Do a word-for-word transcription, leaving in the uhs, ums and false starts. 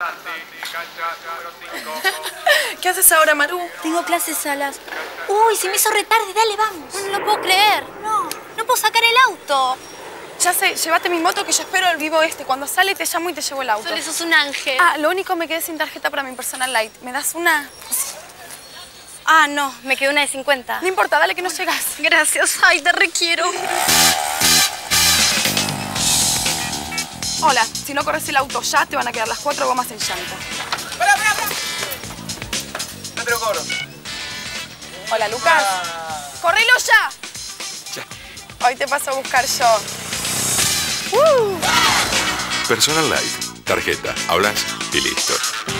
¿Qué haces ahora, Maru? Tengo clases a las... Uy, se me hizo retarde, dale, vamos. No, no lo puedo creer. No, no puedo sacar el auto. Ya sé, llévate mi moto que yo espero el vivo este. Cuando sale te llamo y te llevo el auto. Sole, sos un ángel. Ah, lo único me quedé sin tarjeta para mi personal light. ¿Me das una? Ah, no, me quedó una de cincuenta. No importa, dale que no llegas. Gracias, ay, te requiero. Hola, si no corres el auto ya, te van a quedar las cuatro gomas en llanta. ¡Pará, pará, pará! No te lo cobro. Hola, Lucas. Ah. ¡Correlo ya! Ya. Hoy te paso a buscar yo. Uh. Personal Light. Tarjeta, hablas y listo.